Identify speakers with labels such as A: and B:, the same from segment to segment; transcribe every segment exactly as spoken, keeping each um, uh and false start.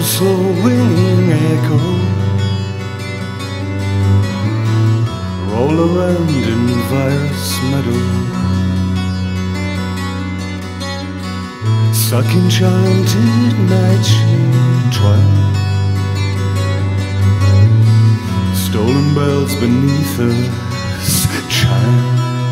A: slow ringing echo roll around in virus meadow, stuck enchanted nightshade twilight, stolen bells beneath us chime.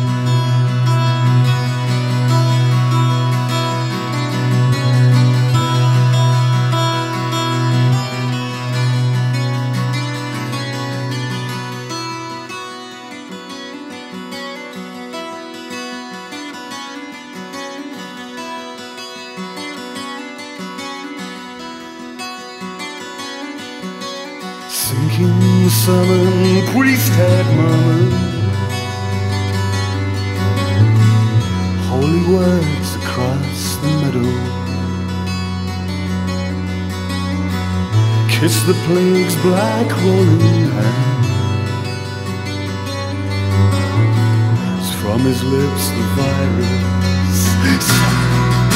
A: Sinking summon priest had murmured holy words across the meadow. Kiss the plague's black rolling hand, as from his lips the virus sang.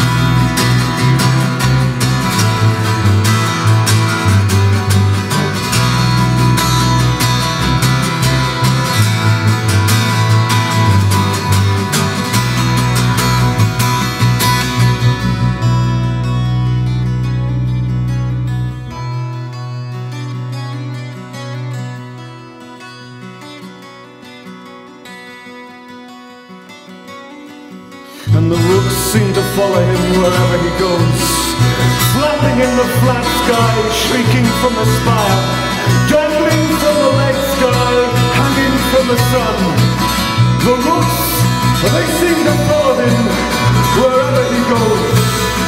A: And the rooks seem to follow him wherever he goes, flapping in the flat sky, shrieking from the spire, dangling from the lead sky, hanging from the sun. The rooks, they seem to follow him wherever he goes.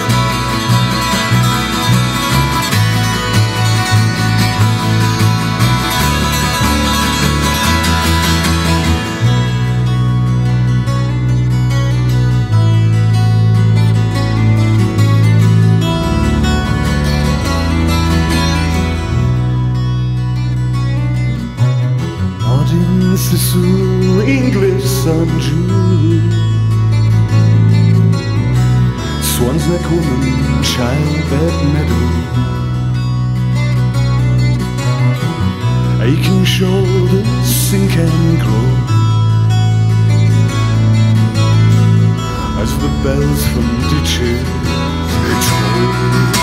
A: Sous English sun Jew, swan's neck woman, childbed meadow, aching shoulders sink and grow as the bells from ditches toll.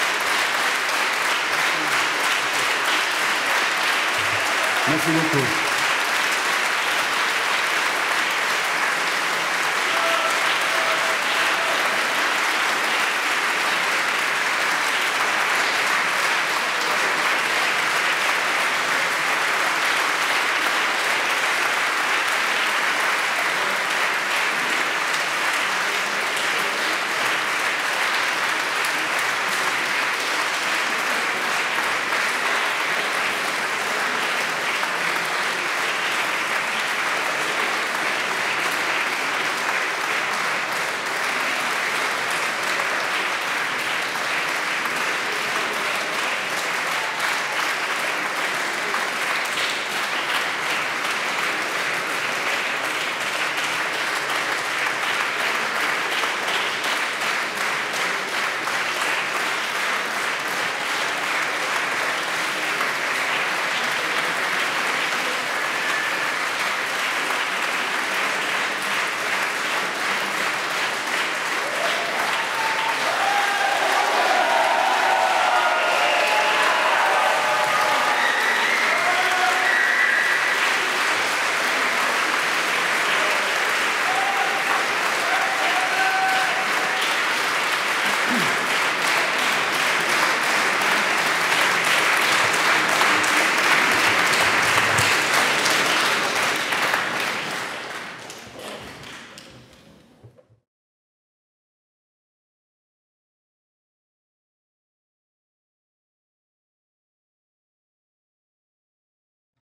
A: Merci beaucoup.